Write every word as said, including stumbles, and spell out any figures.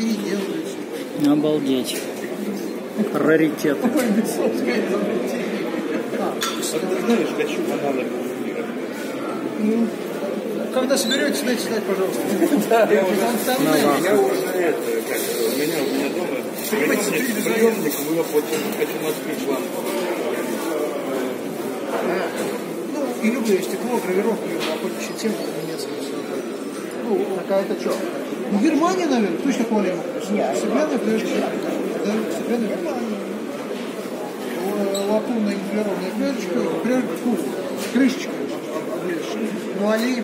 переделываются. Обалдеть. Раритет. А ты знаешь, хочу аналог мира. Ну, когда соберетесь, дайте знать, пожалуйста. Да, я уже, я уже это, как, у меня, у меня дома приемник, мы его хочу открыть лампу. Ну, и любое стекло, гравировка, охотничья тема, немецкая все. Ну, какая-то что? Ну, Германия, наверное, точно такого не могу. Стеклянная флешка. Да, стеклянная флешка. Латунная инфраровная флешка, флешка, крышечка. Ну, аллея.